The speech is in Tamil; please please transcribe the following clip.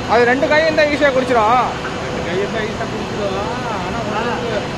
அது 2 காயும் தான் ஈஸியாக குடிச்சிடும். 2 கை இருந்தால் ஈஸியாக குடிச்சிடும். ஆனால்